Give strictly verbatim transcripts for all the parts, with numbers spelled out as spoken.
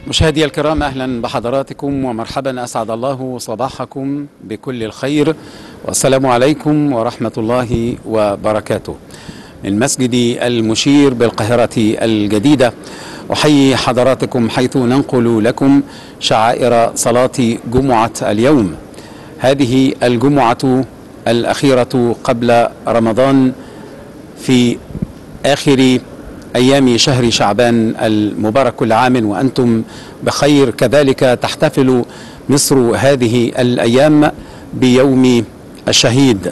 مشاهدي الكرام، أهلا بحضراتكم ومرحبا، أسعد الله صباحكم بكل الخير، والسلام عليكم ورحمة الله وبركاته. من مسجد المشير بالقاهرة الجديدة أحيي حضراتكم حيث ننقل لكم شعائر صلاة جمعة اليوم، هذه الجمعة الأخيرة قبل رمضان في آخر أيام شهر شعبان المبارك. كل عام وأنتم بخير. كذلك تحتفل مصر هذه الأيام بيوم الشهيد،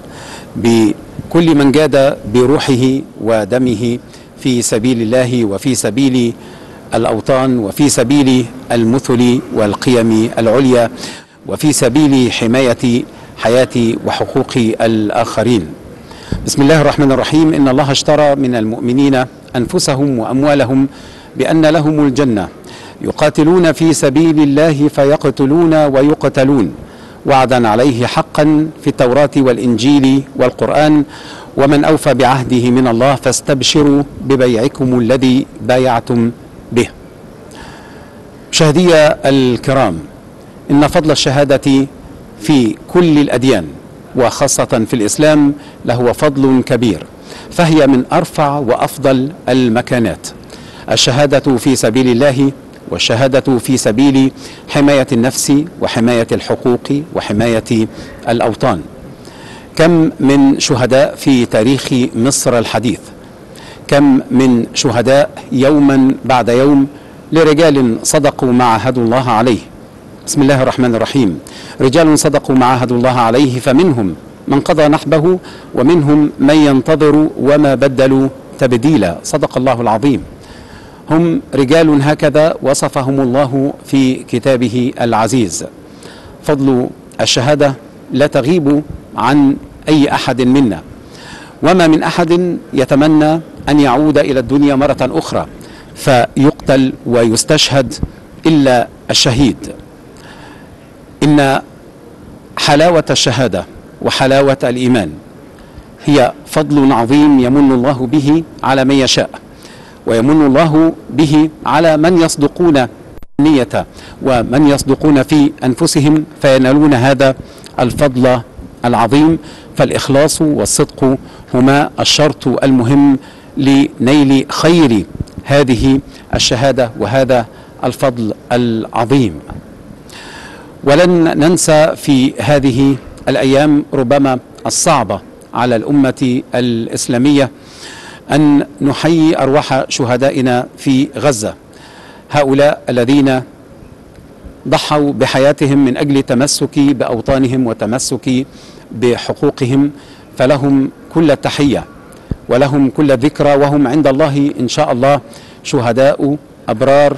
بكل من جاد بروحه ودمه في سبيل الله وفي سبيل الأوطان وفي سبيل المثل والقيم العليا وفي سبيل حماية حياة وحقوق الآخرين. بسم الله الرحمن الرحيم. إن الله اشترى من المؤمنين أنفسهم وأموالهم بأن لهم الجنة يقاتلون في سبيل الله فيقتلون ويقتلون، وعدا عليه حقا في التوراة والإنجيل والقرآن، ومن أوفى بعهده من الله فاستبشروا ببيعكم الذي بايعتم به. مشاهدي الكرام، إن فضل الشهادة في كل الأديان وخاصة في الإسلام له فضل كبير، فهي من أرفع وأفضل المكانات. الشهادة في سبيل الله والشهادة في سبيل حماية النفس وحماية الحقوق وحماية الأوطان. كم من شهداء في تاريخ مصر الحديث، كم من شهداء يوما بعد يوم لرجال صدقوا ما عاهدوا الله عليه. بسم الله الرحمن الرحيم. رجال صدقوا ما عاهدوا الله عليه فمنهم من قضى نحبه ومنهم من ينتظر وما بدلوا تبديلا. صدق الله العظيم. هم رجال هكذا وصفهم الله في كتابه العزيز. فضل الشهادة لا تغيب عن أي أحد منا، وما من أحد يتمنى أن يعود إلى الدنيا مرة أخرى فيقتل ويستشهد إلا الشهيد. إن حلاوة الشهادة وحلاوة الإيمان هي فضل عظيم يمن الله به على من يشاء، ويمن الله به على من يصدقون النية ومن يصدقون في أنفسهم فينالون هذا الفضل العظيم. فالإخلاص والصدق هما الشرط المهم لنيل خير هذه الشهادة وهذا الفضل العظيم. ولن ننسى في هذه الأيام ربما الصعبة على الأمة الإسلامية أن نحيي أرواح شهدائنا في غزة، هؤلاء الذين ضحوا بحياتهم من أجل التمسك بأوطانهم وتمسك بحقوقهم، فلهم كل التحية ولهم كل الذكرى، وهم عند الله إن شاء الله شهداء أبرار،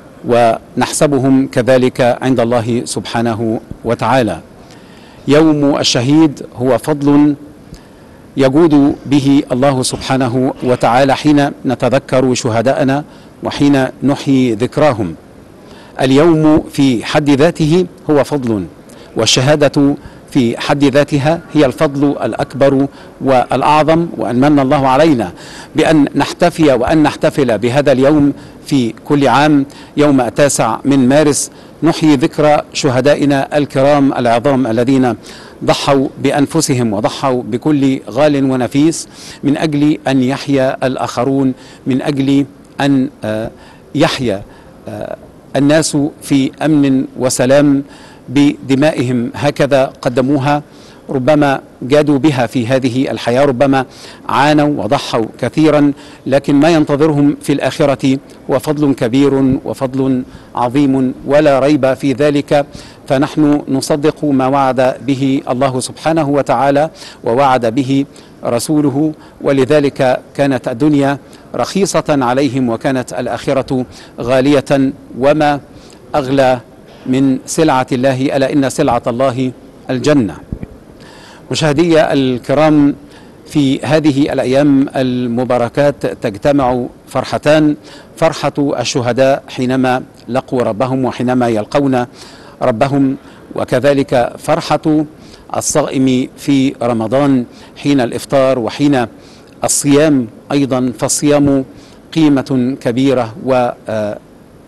ونحسبهم كذلك عند الله سبحانه وتعالى. يوم الشهيد هو فضل يجود به الله سبحانه وتعالى حين نتذكر شهداءنا وحين نحيي ذكراهم. اليوم في حد ذاته هو فضل، والشهادة في حد ذاتها هي الفضل الأكبر والأعظم، وأن من الله علينا بأن نحتفي وأن نحتفل بهذا اليوم في كل عام يوم التاسع من مارس، نحيي ذكرى شهدائنا الكرام العظام الذين ضحوا بأنفسهم وضحوا بكل غال ونفيس من أجل أن يحيا الآخرون، من أجل أن يحيا الناس في أمن وسلام بدمائهم. هكذا قدموها، ربما جادوا بها في هذه الحياة، ربما عانوا وضحوا كثيرا، لكن ما ينتظرهم في الآخرة هو فضل كبير وفضل عظيم ولا ريب في ذلك. فنحن نصدق ما وعد به الله سبحانه وتعالى ووعد به رسوله، ولذلك كانت الدنيا رخيصة عليهم وكانت الآخرة غالية. وما أغلى من سلعة الله، ألا إن سلعة الله الجنة. مشاهدي الكرام، في هذه الأيام المباركات تجتمع فرحتان: فرحة الشهداء حينما لقوا ربهم وحينما يلقون ربهم، وكذلك فرحة الصائم في رمضان حين الإفطار وحين الصيام أيضا. فالصيام قيمة كبيرة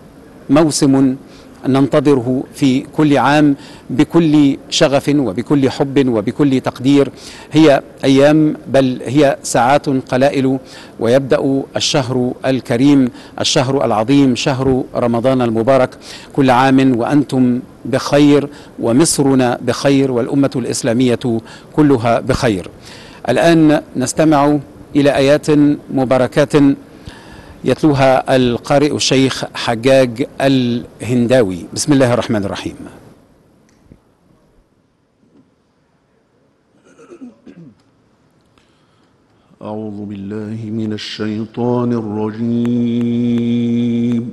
موسم ننتظره في كل عام بكل شغف وبكل حب وبكل تقدير. هي أيام بل هي ساعات قلائل ويبدأ الشهر الكريم، الشهر العظيم، شهر رمضان المبارك. كل عام وأنتم بخير، ومصرنا بخير، والأمة الإسلامية كلها بخير. الآن نستمع إلى آيات مباركات يتلوها القارئ الشيخ حجاج الهنداوي. بسم الله الرحمن الرحيم. أعوذ بالله من الشيطان الرجيم.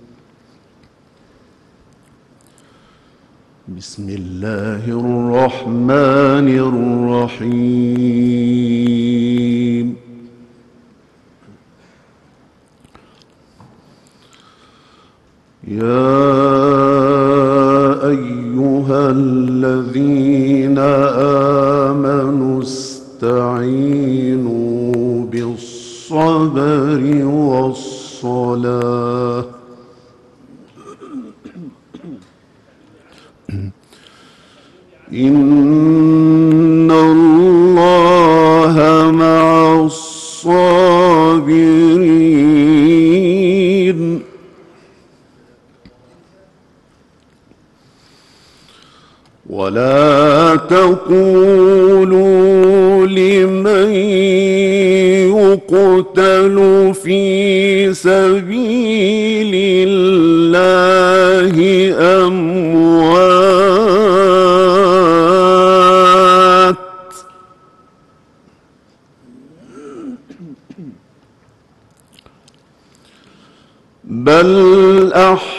بسم الله الرحمن الرحيم. يا أيها الذين آمنوا استعينوا بالصبر والصلاة إن الله مع الصابرين. ولا تقولوا لمن يقتل في سبيل الله أموات، بل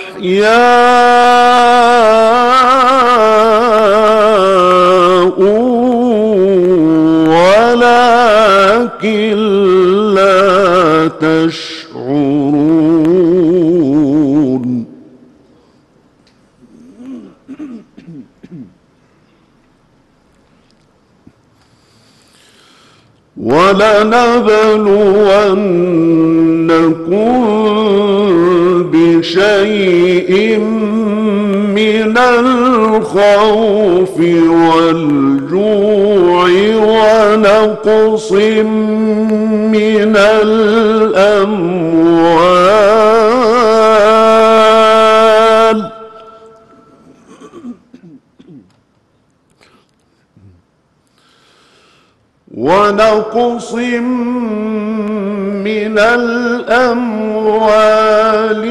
أحياء ولكن لا تشعرون. ولنبلونكم بشيء من الخوف والجوع ونقص من الأموال ونقص من الأموال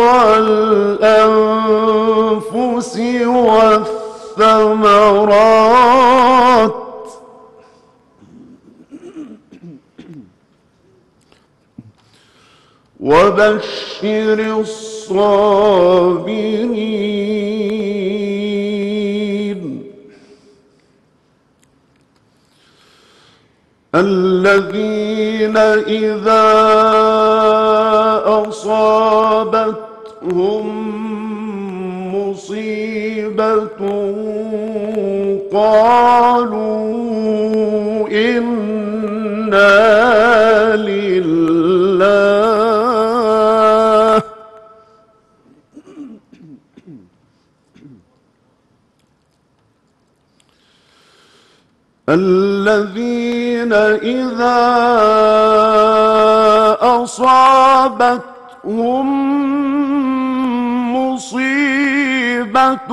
والأنفس والثمرات وبشر الصابرين الذين إذا أصابتهم مصيبة قالوا إنا لله الذين إذا أصابتهم مصيبة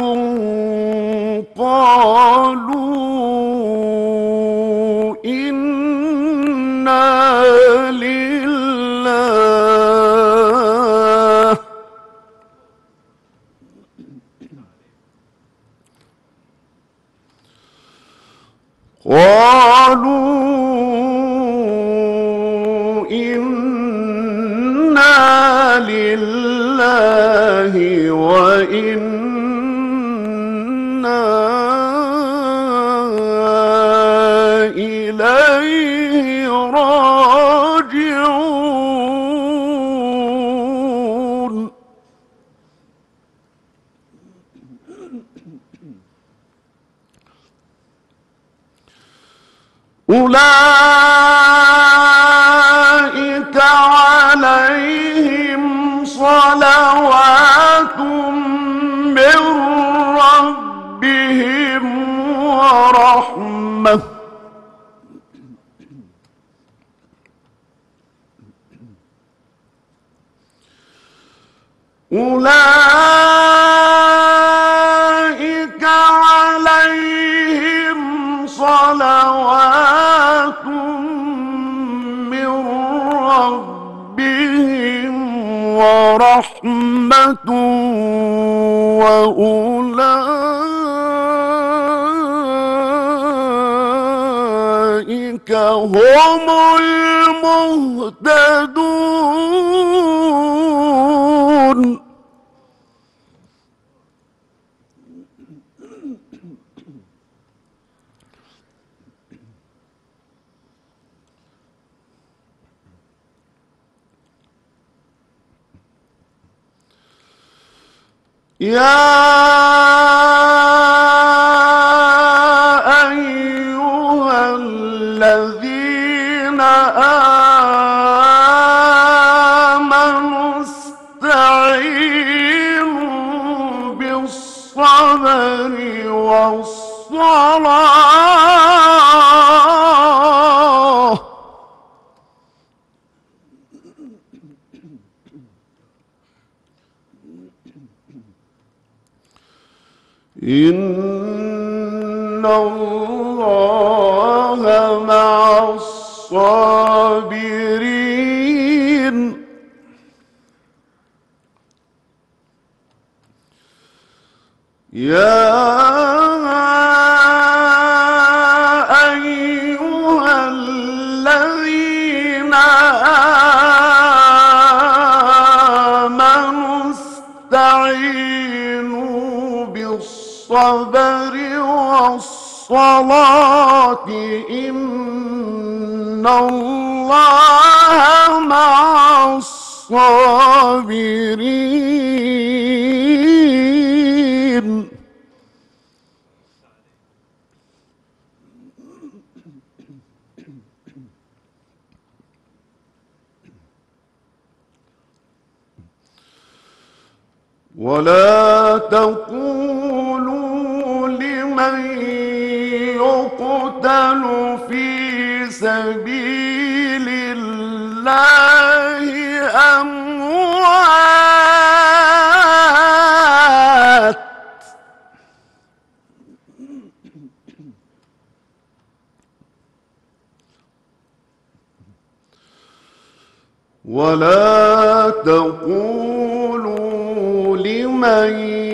قالوا إنا لله قالوا إنا لله وإنا إليه راجعون. أولئك عليهم صلوات أولئك عليهم صلوات من ربهم ورحمة وأولئك هم المهتدون. يا أيها الذين آمنوا استعينوا بالصبر والصلاة إن الله مع الصابرين. يا أيها الذين آمنوا استعينوا بالصبر والصلاة إن الله مع الصابرين. ولا تقولوا لمن يقتل في سبيل الله أموات ولا تقولوا لمن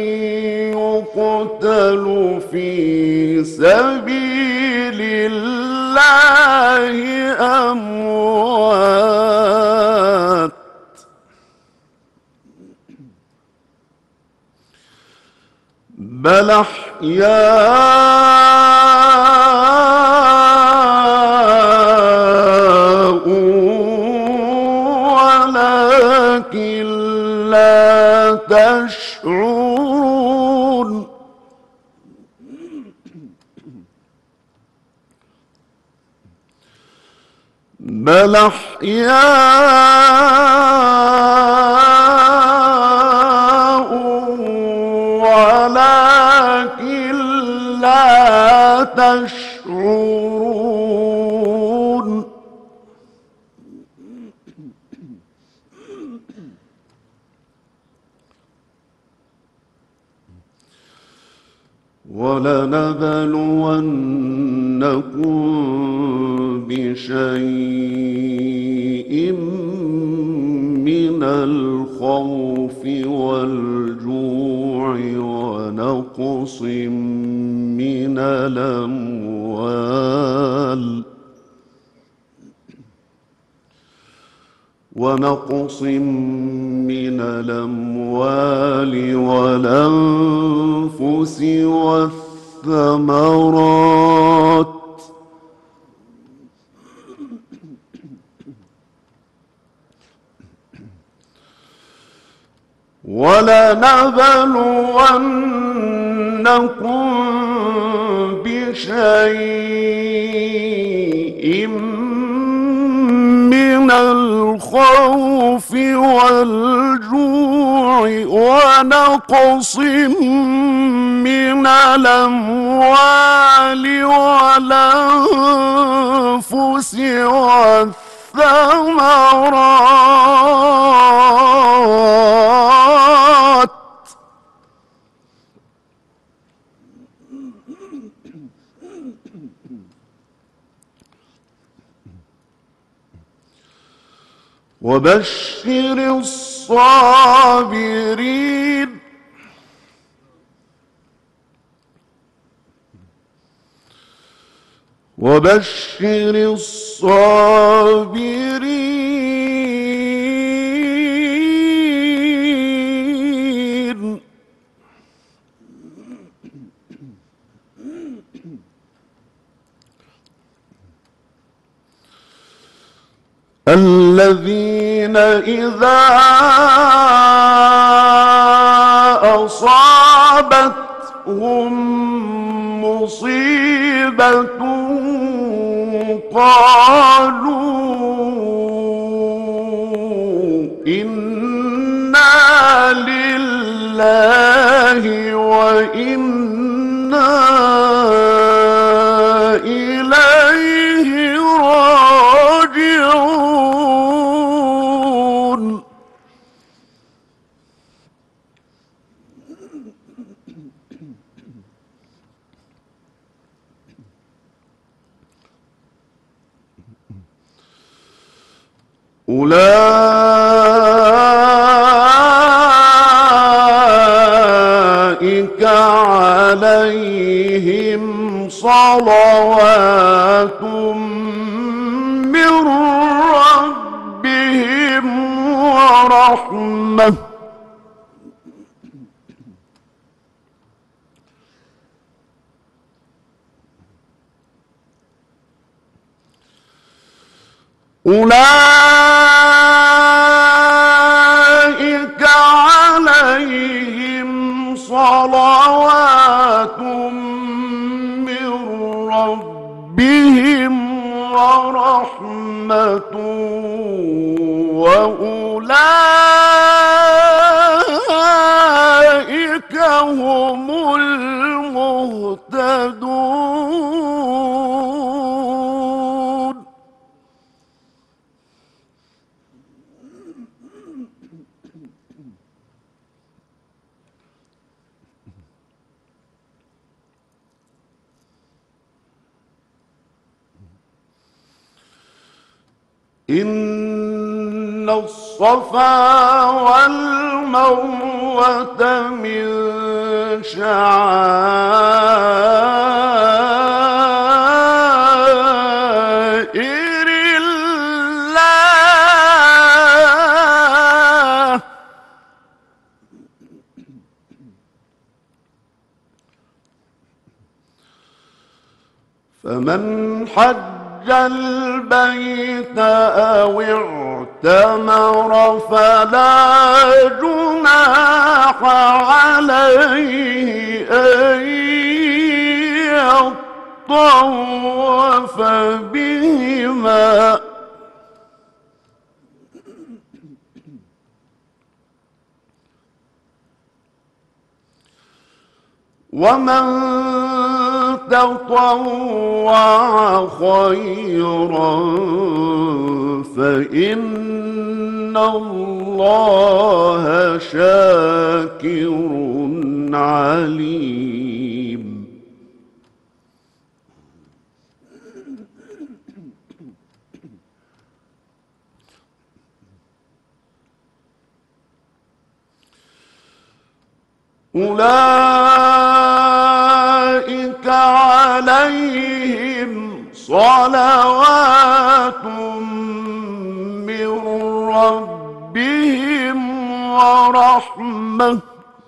يقتل في سبيل الله أموات بل أحياء ولكن لا تشعرون. بل أحياء ولكن لا تشعرون. ولنبلونكم بشيء من الخوف والجوع ونقص من الأموال ونقص من الأموال والأنفس والثمرات ولنبلونكم بشيء من الخوف والجوع ونقص من الأموال والأنفس والثمرات وبشر الصابرين وبشر الصابرين الذين إذا أصابتهم مصيبة قالوا إنا لله وإنا إليه راجعون أولئك عليهم صلوات من ربهم ورحمة أولئك عليهم صلوات من ربهم ورحمة وأولئك هم المهتدون إن الصفا والمروة من شعائر الله فمن حج البيت أو اعتمر فلا جناح عليه أن يطوف بهما ومن تطوع خيرا فإن الله شاكر عليم أولئك عليهم صلوات من ربهم ورحمة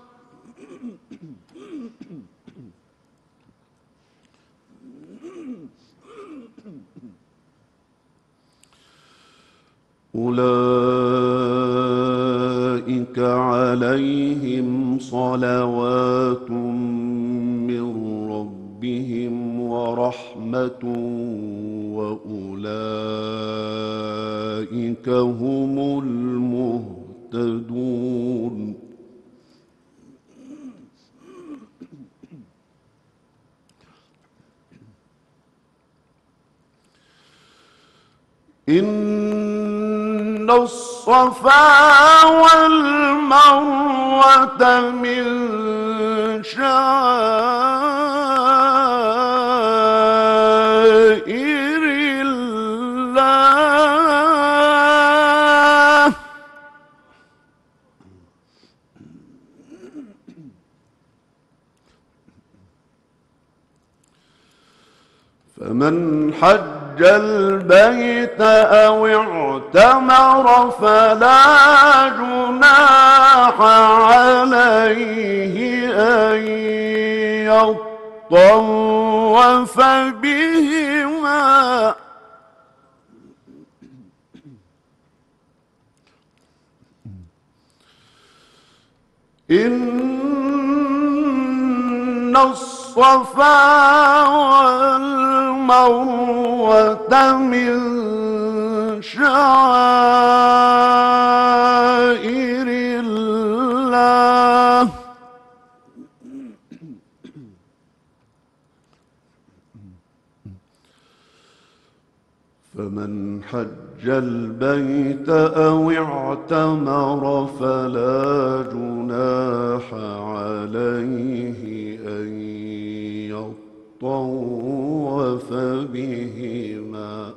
أولئك عليهم صلوات من ربهم ورحمة وأولئك هم المهتدون إن الصفا والمروة من شعائر الله فمن حج البيت أو اعتمر فلا جناح عليه أن يطوف بهما إن الصفا والمروة من شعائر الله فمن حج البيت أو اعتمر فلا جناح عليه أن يطوف بهما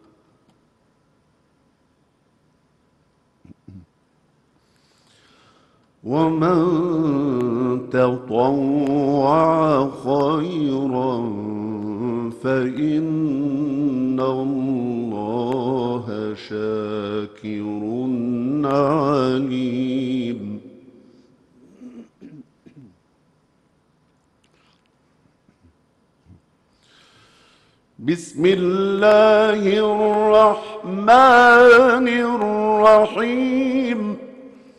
ومن تطوع خيرا فإن الله شاكر عليم. بسم الله الرحمن الرحيم.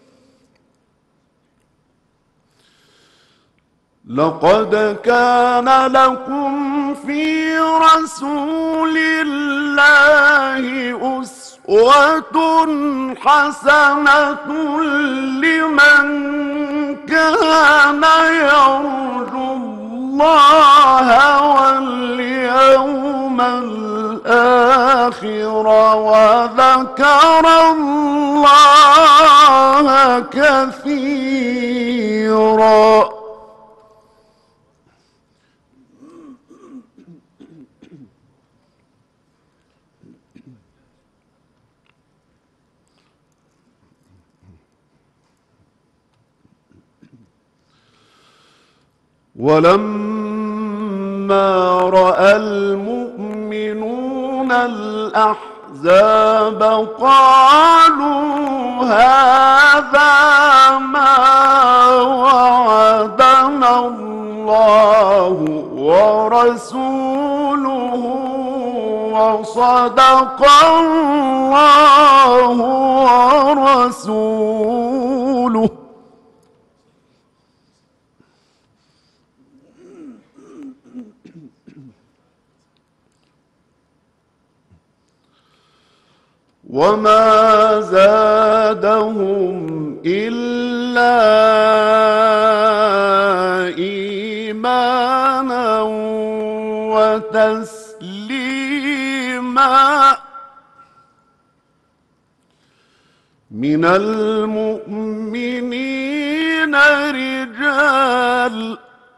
لقد كان لكم في رسول الله أسوة حسنة لمن كان يرجو الله واليوم الآخر وذكر الله كثيرا. ولما رأى المؤمنون الأحزاب قالوا هذا ما وعدنا الله ورسوله وصدق الله ورسوله. وما زادهم إلا إيمانا وتسليما. من المؤمنين رجال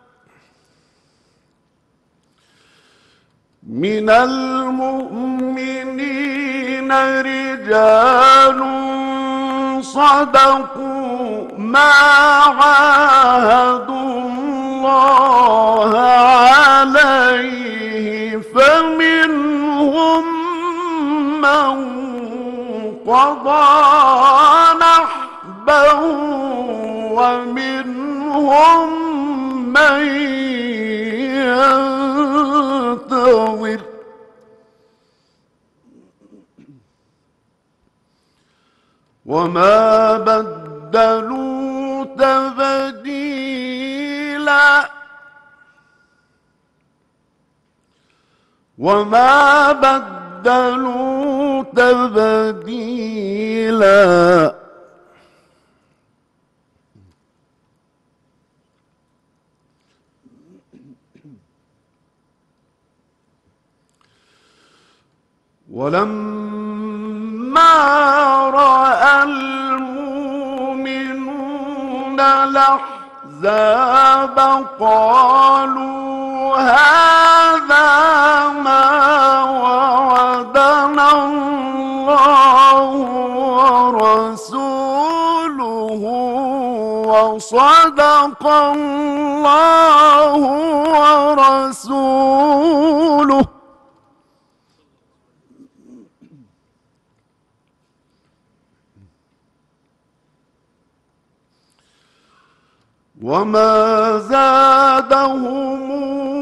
من المؤمنين رجال صدقوا ما عاهدوا الله عليه فمنهم من قضى نحبه ومنهم من ينتظر وما بدلوا تبديلا وما بدلوا تبديلا. ولما رأى المؤمنون الأحزاب قالوا هذا ما وعدنا الله ورسوله وصدق الله ورسوله. وما زادهم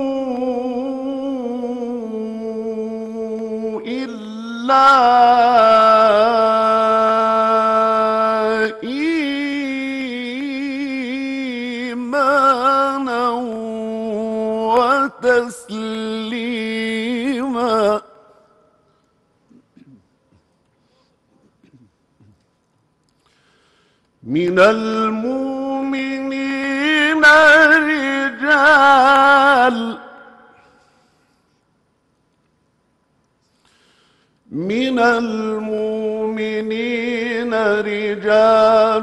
إلا إيمانا وتسليما. من المؤمنين رجال من المؤمنين رجال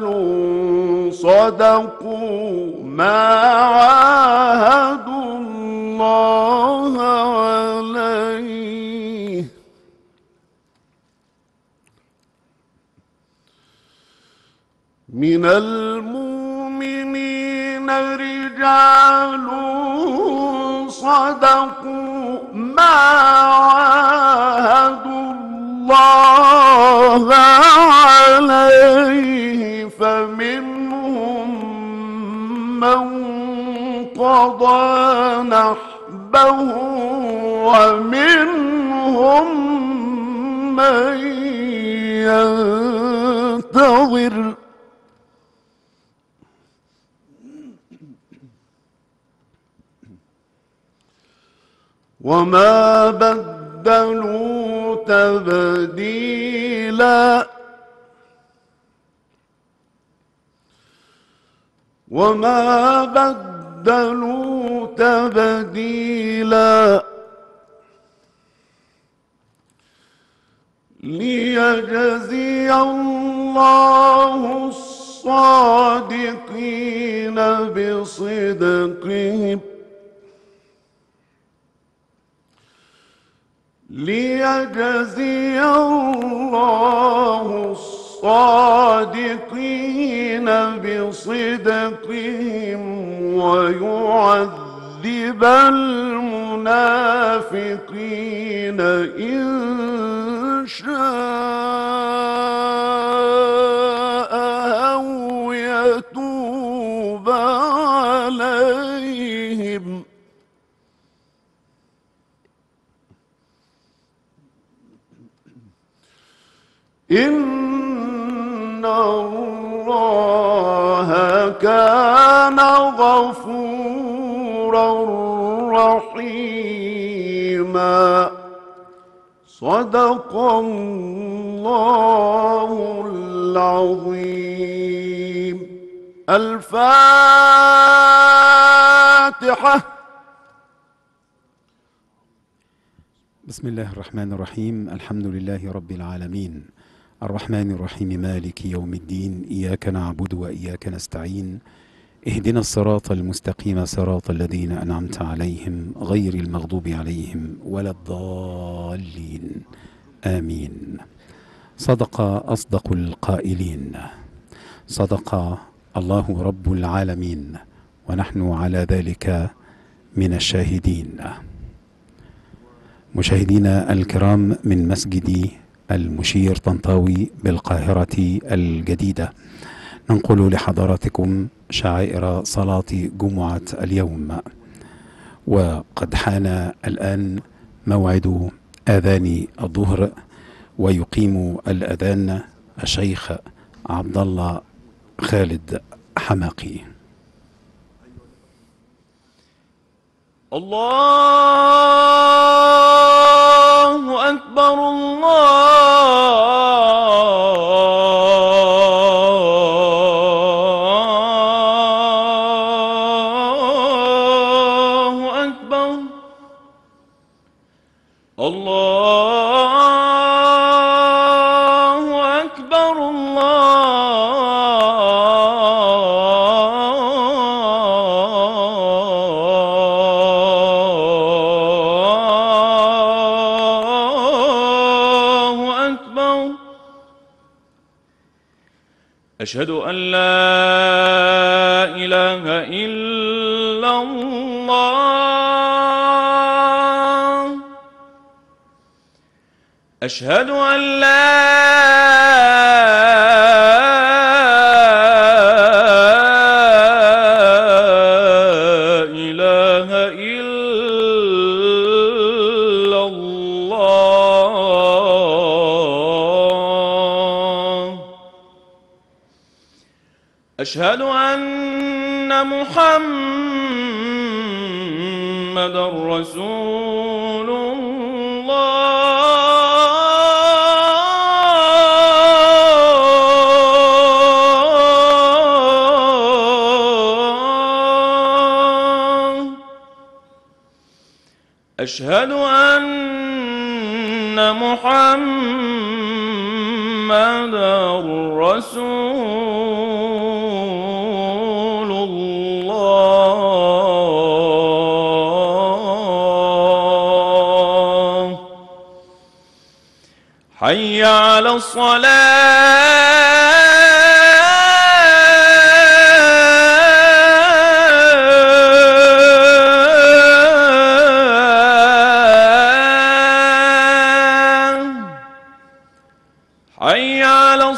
صدقوا ما عاهدوا الله عليه من المؤمنين رجال صدقوا ما عاهدوا الله عليه فمنهم من قضى نحبه ومنهم من ينتظر وما بدلوا تبديلا وما بدلوا تبديلا ليجزي الله الصادقين بصدقهم ليجزي الله الصادقين بصدقهم ويعذب المنافقين إن شاء أو يتوب عليهم إن الله كان غفورا رحيما. صدق الله العظيم. الفاتحة. بسم الله الرحمن الرحيم. الحمد لله رب العالمين الرحمن الرحيم مالك يوم الدين إياك نعبد وإياك نستعين اهدنا الصراط المستقيم صراط الذين أنعمت عليهم غير المغضوب عليهم ولا الضالين آمين. صدق أصدق القائلين صدق الله رب العالمين ونحن على ذلك من الشاهدين. مشاهدينا الكرام من مسجد المشير طنطاوي بالقاهرة الجديدة، ننقل لحضراتكم شعائر صلاة جمعة اليوم، وقد حان الآن موعد آذان الظهر، ويقيم الأذان الشيخ عبد الله خالد حماقي. الله أكبر الله أكبر الله أكبر الله أكبر. أشهد أن لا إله إلا الله. أشهد أن لا أشهد أن محمدًا رسول الله. أشهد أن محمدًا رسول الله. حي على الصلاة. حي على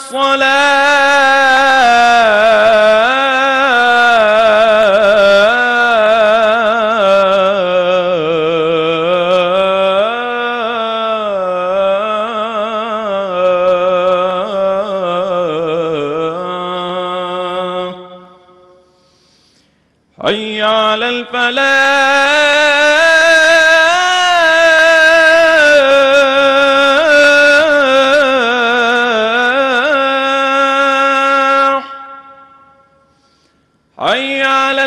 الصلاة. حي على الفلاح. حي على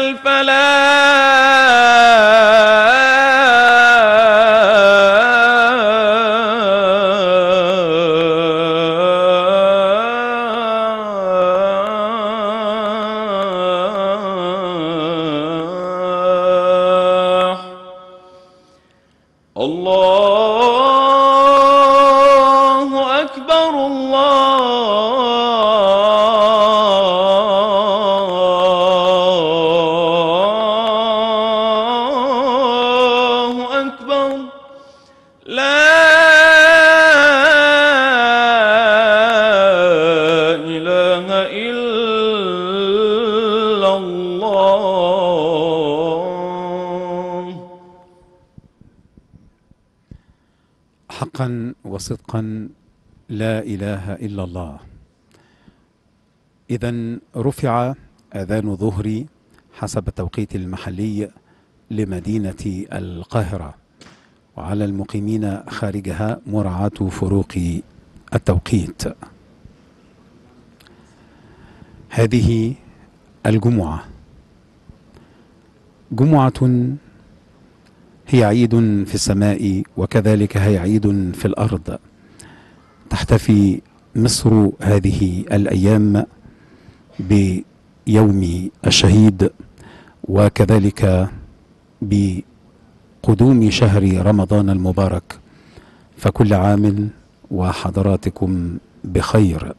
الفلاح. الله أكبر الله أكبر. لا إله إلا الله. حقا وصدقا لا إله إلا الله. إذن رفع أذان الظهر حسب التوقيت المحلي لمدينة القاهرة، وعلى المقيمين خارجها مراعاة فروق التوقيت. هذه الجمعة جمعة هي عيد في السماء، وكذلك هي عيد في الأرض. تحتفي مصر هذه الأيام بيوم الشهيد، وكذلك بقدوم شهر رمضان المبارك. فكل عام وحضراتكم بخير.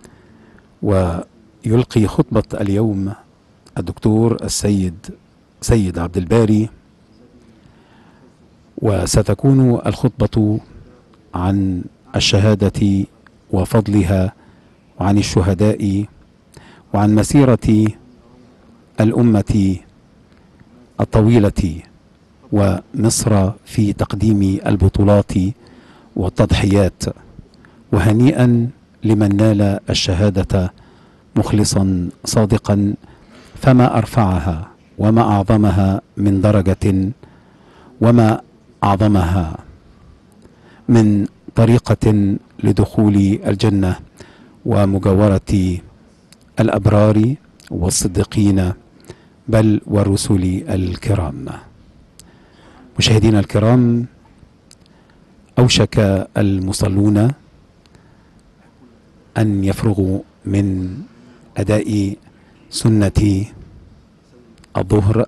ويلقي خطبة اليوم الدكتور السيد سيد عبد الباري، وستكون الخطبة عن الشهادة وفضلها، وعن الشهداء، وعن مسيرة الأمة الطويلة ومصر في تقديم البطولات والتضحيات. وهنيئا لمن نال الشهادة مخلصا صادقا، فما أرفعها وما أعظمها من درجة، وما أعظمها من طريقة لدخول الجنة ومجاورة الأبرار والصديقين بل والرسل الكرام. مشاهدينا الكرام، أوشك المصلون أن يفرغوا من أداء سنة الظهر،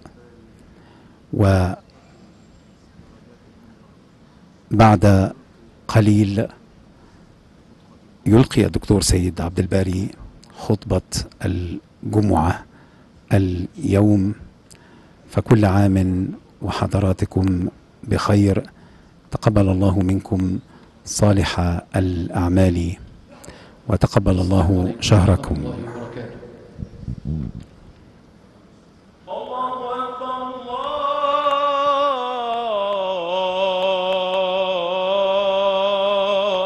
وبعد قليل يلقي الدكتور سيد عبد الباري خطبة الجمعة اليوم. فكل عام وحضراتكم بخير. تقبل الله منكم صالح الأعمال، وتقبل الله شهركم.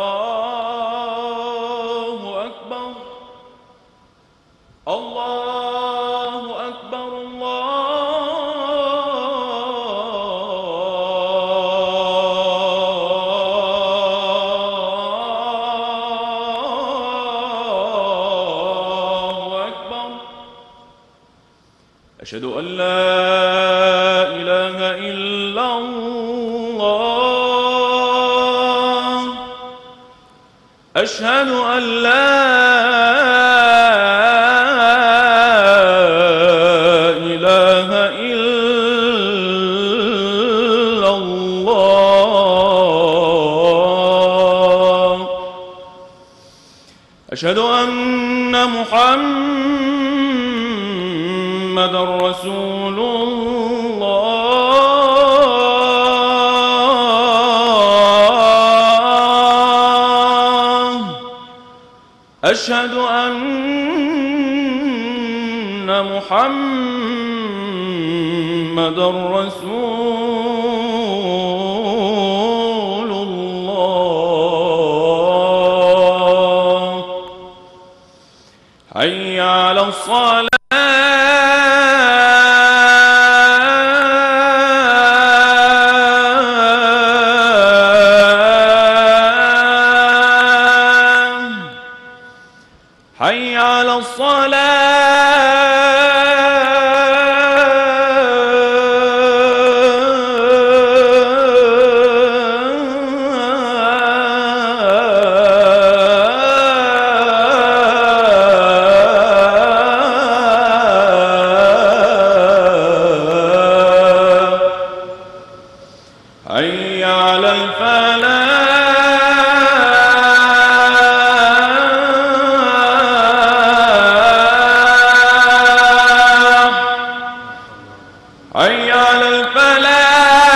الله أشهد أن لا إله إلا الله أشهد أن لا إله إلا الله أشهد أن محمدًا رسول الله أشهد أن محمدًا رسول الله حي على الصلاة حي على الصلاة حي على الفلاح حي على الفلاح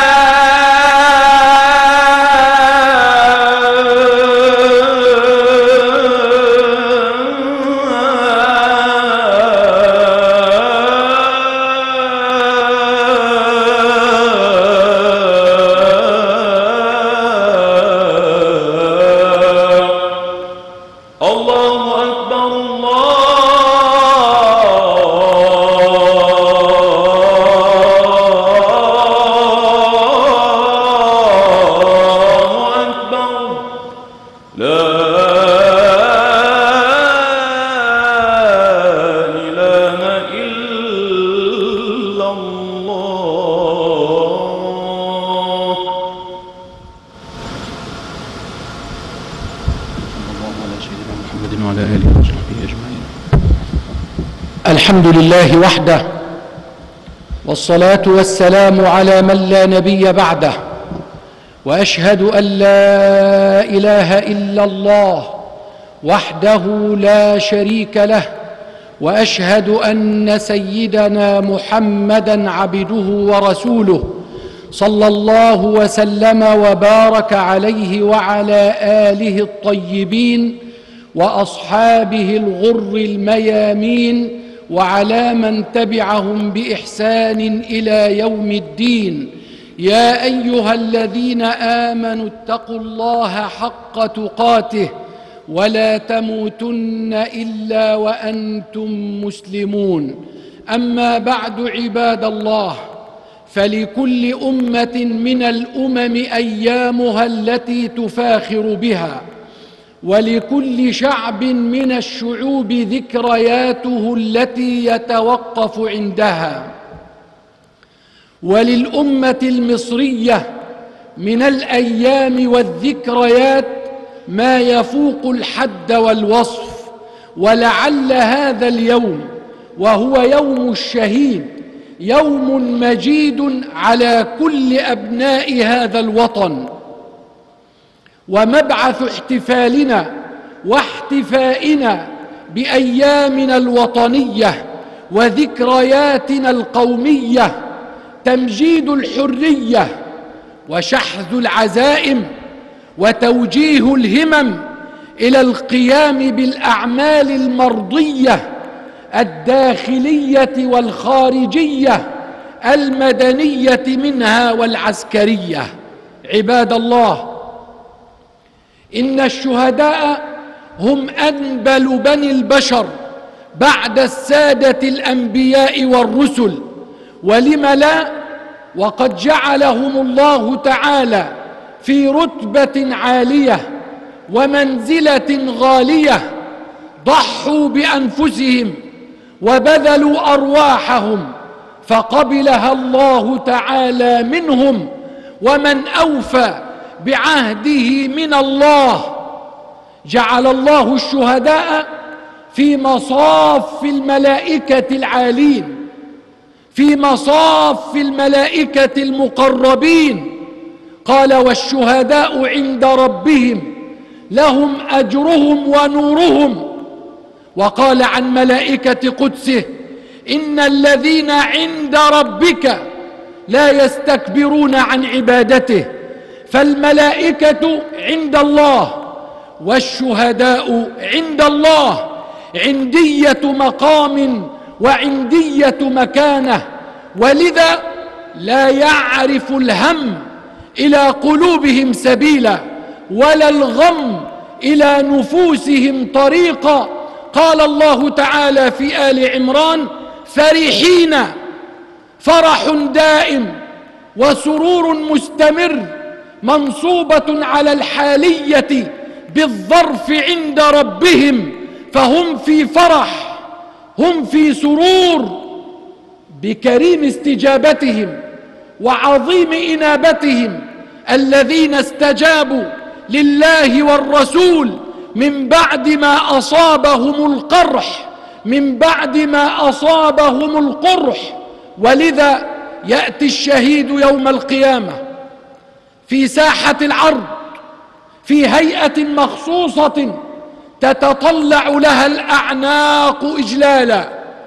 الله أكبر الله أكبر لا إله إلا الله محمد وعلى آله وصحبه أجمعين. الحمد لله وحده، والصلاة والسلام على من لا نبي بعده، وأشهد أن لا إله إلا الله وحده لا شريك له، وأشهد أن سيدنا محمدًا عبده ورسوله صلى الله وسلم وبارك عليه وعلى آله الطيبين وأصحابه الغر الميامين وعلى من تبعهم بإحسان إلى يوم الدين. يا أيها الذين آمنوا اتقوا الله حق تقاته ولا تموتن إلا وأنتم مسلمون. أما بعد عباد الله، فلكل أمة من الأمم أيامها التي تفاخر بها، ولكل شعب من الشعوب ذكرياته التي يتوقف عندها، وللأمة المصرية من الأيام والذكريات ما يفوق الحد والوصف. ولعل هذا اليوم وهو يوم الشهيد يوم مجيد على كل أبناء هذا الوطن، ومبعث احتفالنا واحتفائنا بأيامنا الوطنية وذكرياتنا القومية تمجيد الحرية وشحذ العزائم وتوجيه الهمم إلى القيام بالأعمال المرضية الداخلية والخارجية المدنية منها والعسكرية. عباد الله، إن الشهداء هم أنبل بني البشر بعد السادة الأنبياء والرسل، ولم لا؟ وقد جعلهم الله تعالى في رتبة عالية ومنزلة غالية، ضحوا بأنفسهم وبذلوا أرواحهم فقبلها الله تعالى منهم. ومن أوفى بعهده من الله؟ جعل الله الشهداء في مصاف الملائكة العالين، في مصاف الملائكة المقربين. قال: والشهداء عند ربهم لهم أجرهم ونورهم. وقال عن ملائكة قدسه: إن الذين عند ربك لا يستكبرون عن عبادته. فالملائكة عند الله والشهداء عند الله، عندية مقام وعندية مكانة. ولذا لا يعرف الهم إلى قلوبهم سبيلا، ولا الغم إلى نفوسهم طريقا. قال الله تعالى في آل عمران: فرحين، فرح دائم وسرور مستمر، منصوبة على الحالية بالظرف عند ربهم، فهم في فرح، هم في سرور بكريم استجابتهم وعظيم إنابتهم، الذين استجابوا لله والرسول من بعد ما أصابهم القرح، من بعد ما أصابهم القرح. ولذا يأتي الشهيد يوم القيامة في ساحة العرض في هيئة مخصوصة تتطلع لها الأعناق إجلالا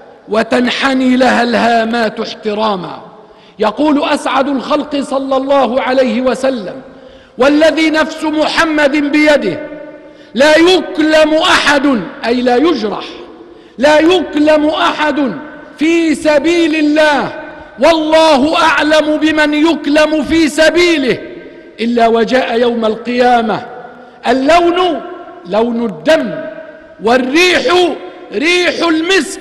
وتنحني لها الهامات احتراما. يقول أسعد الخلق صلى الله عليه وسلم: والذي نفس محمد بيده لا يكلم أحد، أي لا يجرح، لا يكلم أحد في سبيل الله والله أعلم بمن يكلم في سبيله، إلا وجاء يوم القيامة اللون لون الدم والريح ريح المسك،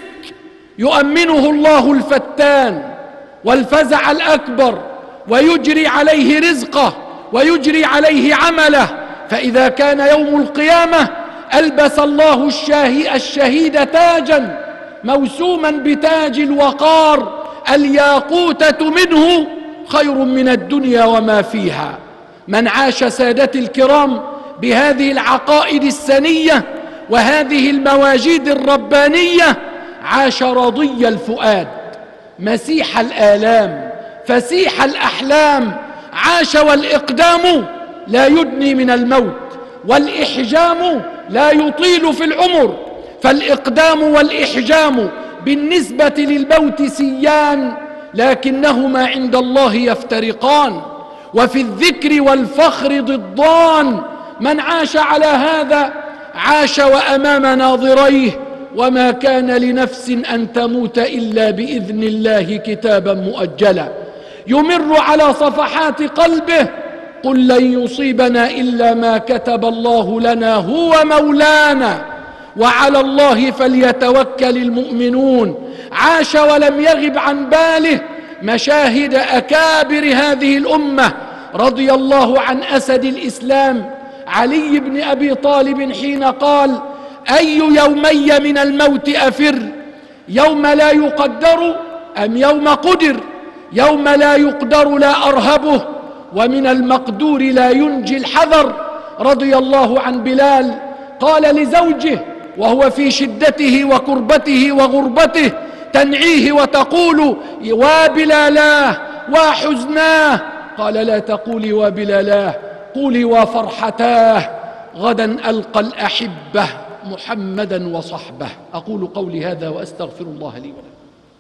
يؤمنه الله الفتان والفزع الأكبر، ويجري عليه رزقه ويجري عليه عمله. فإذا كان يوم القيامة ألبس الله الشهيد تاجا موسوما بتاج الوقار، الياقوتة منه خير من الدنيا وما فيها. من عاش سادتي الكرام بهذه العقائد السنية وهذه المواجيد الربانية عاش رضي الفؤاد، مسيح الآلام، فسيح الأحلام. عاش والإقدام لا يدني من الموت، والإحجام لا يطيل في العمر. فالإقدام والإحجام بالنسبة للموت سيان، لكنهما عند الله يفترقان، وفي الذكر والفخر ضدان. من عاش على هذا عاش وأمام ناظريه، وما كان لنفس أن تموت إلا بإذن الله كتابا مؤجلا يمر على صفحات قلبه. قل لن يصيبنا إلا ما كتب الله لنا هو مولانا وعلى الله فليتوكل المؤمنون. عاش ولم يغب عن باله مشاهد أكابر هذه الأمة رضي الله عن أسد الإسلام علي بن أبي طالب حين قال: أي يومي من الموت أفر، يوم لا يقدر أم يوم قدر؟ يوم لا يقدر لا أرهبه، ومن المقدور لا ينجي الحذر. رضي الله عن بلال قال لزوجه وهو في شدته وكربته وغربته تنعيه وتقول: وبلالاه وحزناه. قال: لا تقولي وبلالاه، قولي وفرحتاه، غدا ألقى الأحبة محمدا وصحبه. أقول قولي هذا وأستغفر الله لي ولكم.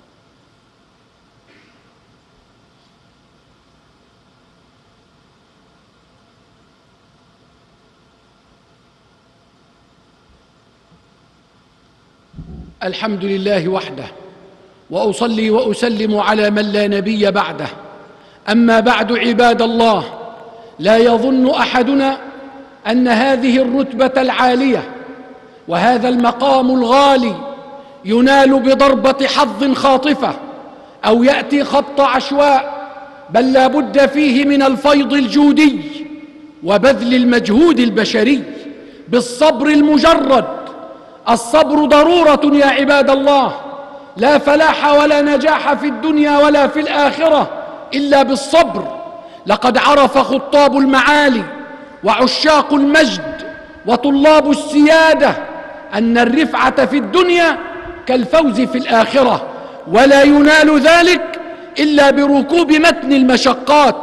الحمد لله وحده، وأصلي وأسلم على من لا نبي بعده. أما بعد عباد الله، لا يظن أحدنا أن هذه الرتبة العالية وهذا المقام الغالي ينال بضربة حظ خاطفة أو يأتي خبط عشواء، بل لا بد فيه من الفيض الجودي وبذل المجهود البشري بالصبر المجرد. الصبر ضرورة يا عباد الله، لا فلاح ولا نجاح في الدنيا ولا في الآخرة إلا بالصبر. لقد عرف خطاب المعالي وعشاق المجد وطلاب السيادة أن الرفعة في الدنيا كالفوز في الآخرة، ولا ينال ذلك إلا بركوب متن المشقات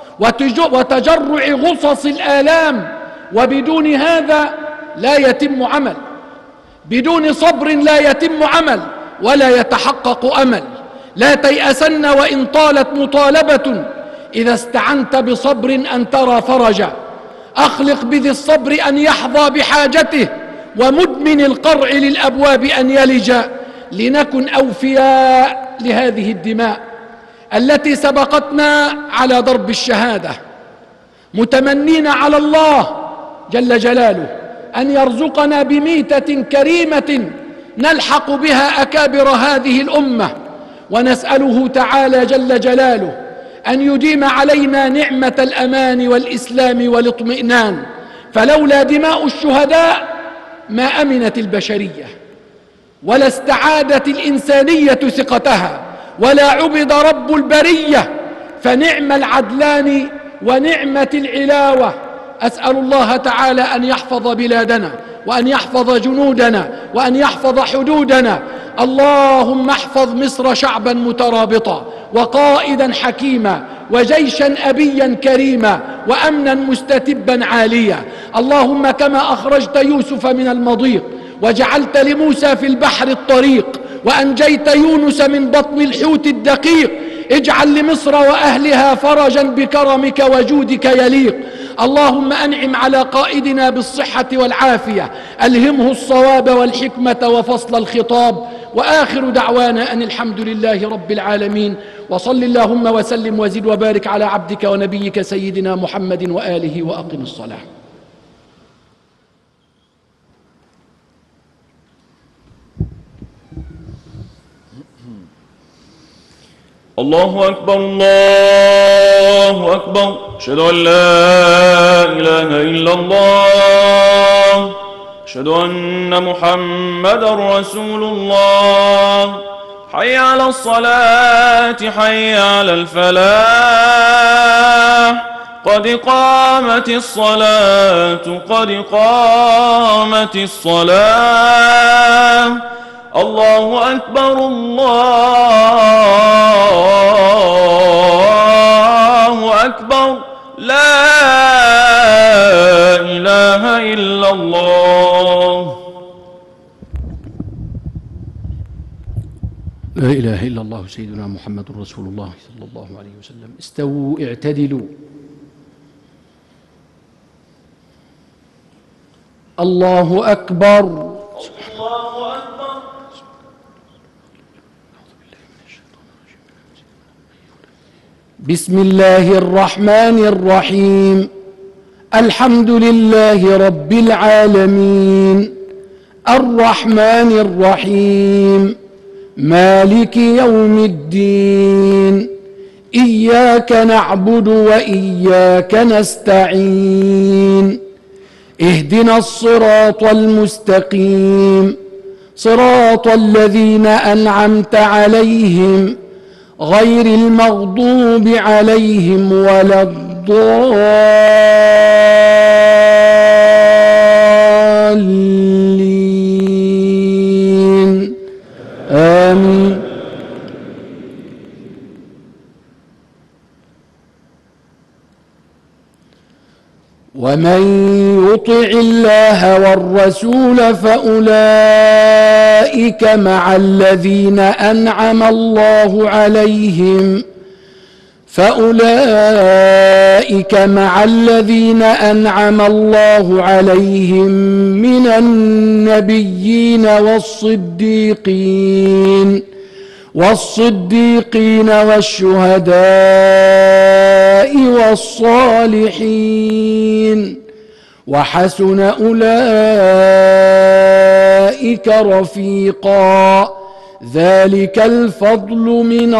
وتجرع غصص الآلام، وبدون هذا لا يتم عمل، بدون صبر لا يتم عمل ولا يتحقق أمل. لا تيأسن وإن طالت مطالبة، إذا استعنت بصبر أن ترى فرجا. أخلق بذي الصبر أن يحظى بحاجته، ومدمن القرع للأبواب أن يلج، لنكن أوفياء لهذه الدماء التي سبقتنا على ضرب الشهادة، متمنين على الله جل جلاله أن يرزقنا بميتة كريمة نلحق بها أكابر هذه الأمة، ونسأله تعالى جل جلاله أن يديم علينا نعمة الأمان والإسلام والاطمئنان، فلولا دماء الشهداء ما أمنت البشرية، ولا استعادت الإنسانية ثقتها، ولا عبد رب البرية، فنعم العدلان ونعمة العلاوة. أسأل الله تعالى أن يحفظ بلادنا، وأن يحفظ جنودنا، وأن يحفظ حدودنا. اللهم احفظ مصر شعبا مترابطا، وقائدا حكيما، وجيشا أبيا كريما، وأمنا مستتبا عاليا. اللهم كما أخرجت يوسف من المضيق وجعلت لموسى في البحر الطريق، وأنجيت يونس من بطن الحوت الدقيق، اجعل لمصر وأهلها فرجا بكرمك وجودك يليق. اللهم أنعم على قائدنا بالصحة والعافية، ألهمه الصواب والحكمة وفصل الخطاب. وآخر دعوانا أن الحمد لله رب العالمين، وصل اللهم وسلم وزد وبارك على عبدك ونبيك سيدنا محمد وآله، وأقم الصلاة. الله أكبر الله أكبر، أشهد أن لا إله إلا الله، أشهد أن محمدا رسول الله. حي على الصلاة، حي على الفلاح، قد قامت الصلاة، قد قامت الصلاة. الله أكبر الله أكبر، لا إله إلا الله. لا إله إلا الله سيدنا محمد رسول الله صلى الله عليه وسلم. استووا اعتدلوا. الله أكبر. الله أكبر. بسم الله الرحمن الرحيم. الحمد لله رب العالمين، الرحمن الرحيم، مالك يوم الدين، إياك نعبد وإياك نستعين، اهدنا الصراط المستقيم، صراط الذين أنعمت عليهم غير المغضوب عليهم ولا الضالين، آمين. ومن يطع الله والرسول فأولئك مع الذين أنعم الله عليهم فأولئك مع الذين أنعم الله عليهم من النبيين والصديقين والصديقين والشهداء والصالحين، وحسن أولئك رفيقا. ذلك الفضل من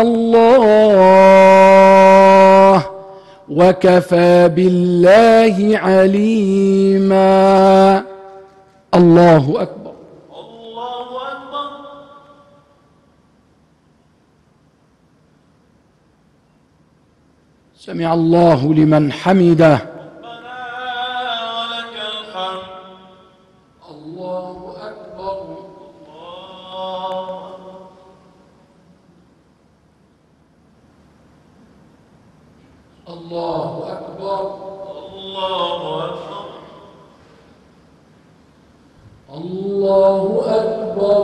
الله، وكفى بالله عليما. الله أكبر. الله أكبر. سمع الله لمن حمده. ولك الحمد. الله أكبر. الله أكبر. الله أكبر. الله أكبر.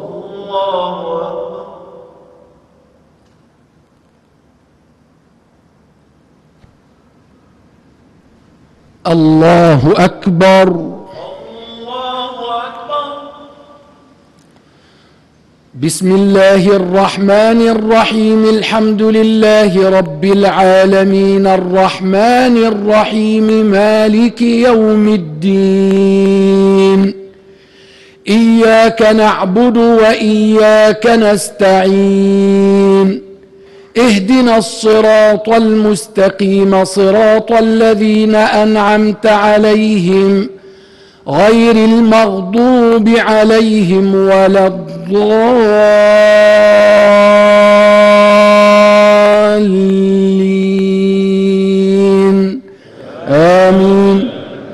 الله الله أكبر. أكبر. الله أكبر. بسم الله الرحمن الرحيم. الحمد لله رب العالمين الرحمن الرحيم مالك يوم الدين. إياك نعبد وإياك نستعين. اهدنا الصراط المستقيم صراط الذين أنعمت عليهم غير المغضوب عليهم ولا الضالين. آمين.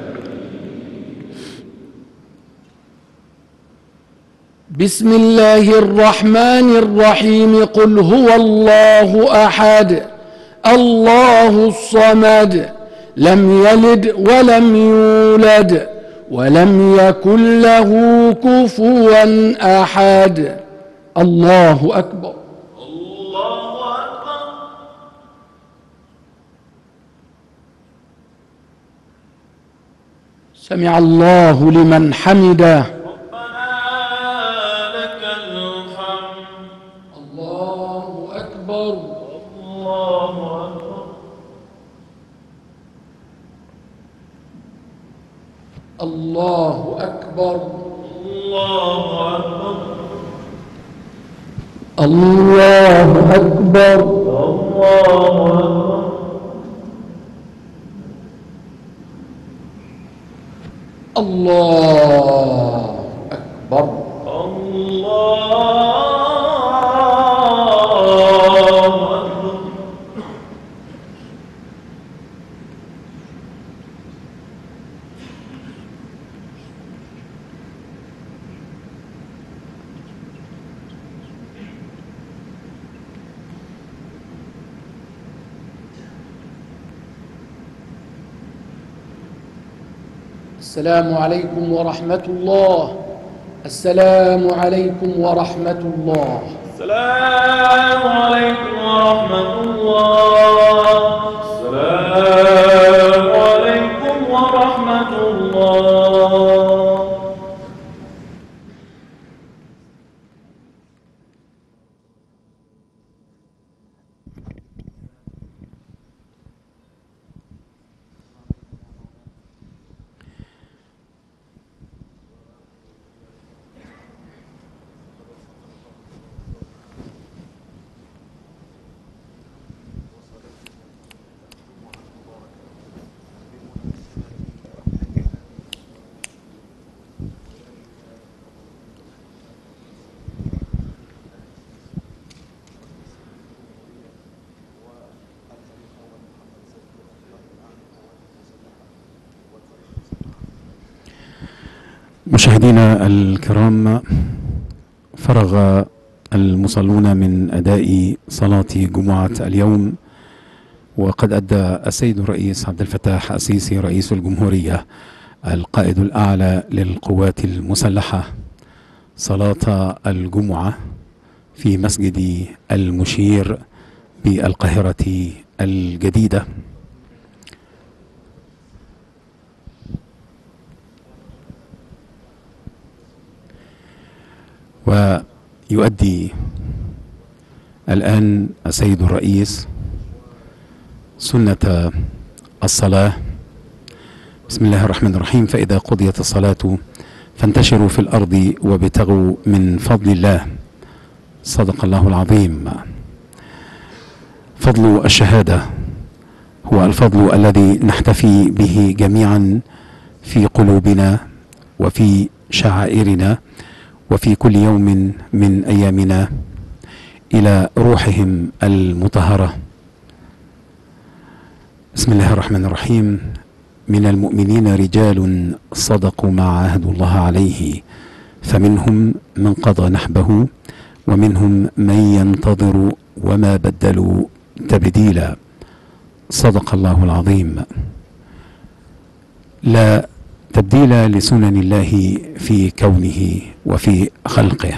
بسم الله الرحمن الرحيم. قل هو الله أحد الله الصمد لم يلد ولم يولد ولم يكن له كفوا أحد. الله أكبر. الله أكبر. سمع الله لمن حمده. الله أكبر. الله أكبر. الله أكبر. الله أكبر. السلام عليكم ورحمة الله. السلام عليكم ورحمة الله. السلام عليكم ورحمة الله. السلام عليكم ورحمة الله. مشاهدينا الكرام، فرغ المصلون من أداء صلاة جمعة اليوم، وقد أدى السيد الرئيس عبد الفتاح السيسي رئيس الجمهورية القائد الأعلى للقوات المسلحة صلاة الجمعة في مسجد المشير بالقاهرة الجديدة. ويؤدي الآن السيد الرئيس سنة الصلاة. بسم الله الرحمن الرحيم. فإذا قضيت الصلاة فانتشروا في الأرض وابتغوا من فضل الله. صدق الله العظيم. فضل الشهادة هو الفضل الذي نحتفي به جميعا في قلوبنا وفي شعائرنا وفي كل يوم من أيامنا إلى روحهم المطهرة. بسم الله الرحمن الرحيم. من المؤمنين رجال صدقوا ما عاهدوا الله عليه فمنهم من قضى نحبه ومنهم من ينتظر وما بدلوا تبديلا. صدق الله العظيم. لا تبديل لسنن الله في كونه وفي خلقه،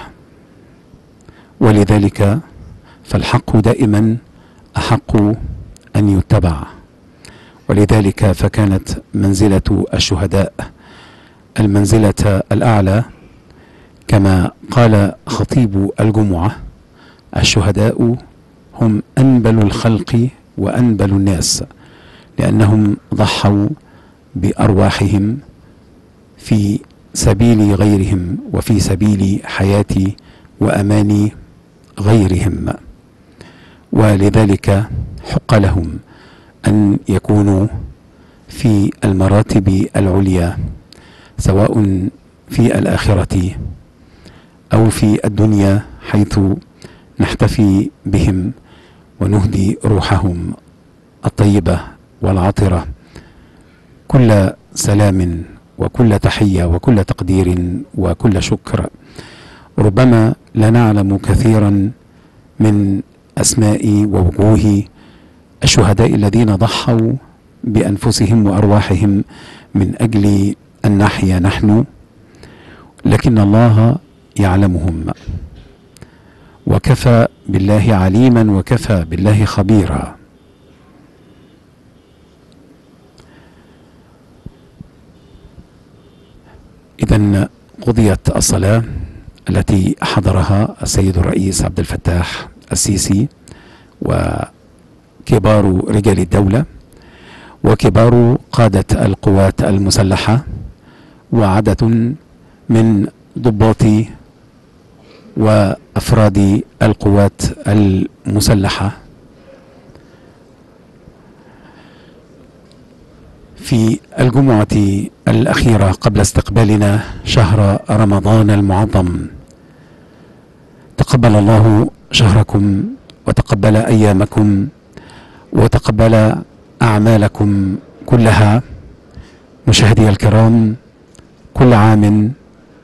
ولذلك فالحق دائما أحق أن يتبع، ولذلك فكانت منزلة الشهداء المنزلة الأعلى، كما قال خطيب الجمعة: الشهداء هم أنبل الخلق وأنبل الناس، لأنهم ضحوا بأرواحهم في سبيل غيرهم وفي سبيل حياة وأمان غيرهم، ولذلك حق لهم أن يكونوا في المراتب العليا، سواء في الآخرة أو في الدنيا، حيث نحتفي بهم ونهدي روحهم الطيبة والعطرة كل سلام وكل تحية وكل تقدير وكل شكر. ربما لا نعلم كثيرا من أسماء ووجوه الشهداء الذين ضحوا بأنفسهم وأرواحهم من أجل أن نحيا نحن، لكن الله يعلمهم، وكفى بالله عليما وكفى بالله خبيرا. إذن قضيت الصلاة التي حضرها السيد الرئيس عبد الفتاح السيسي وكبار رجال الدولة وكبار قادة القوات المسلحة وعدد من ضباط وأفراد القوات المسلحة في الجمعة الأخيرة قبل استقبالنا شهر رمضان المعظم. تقبل الله شهركم وتقبل أيامكم وتقبل أعمالكم كلها. مشاهدي الكرام، كل عام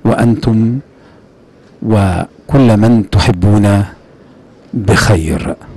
وأنتم وكل من تحبون بخير.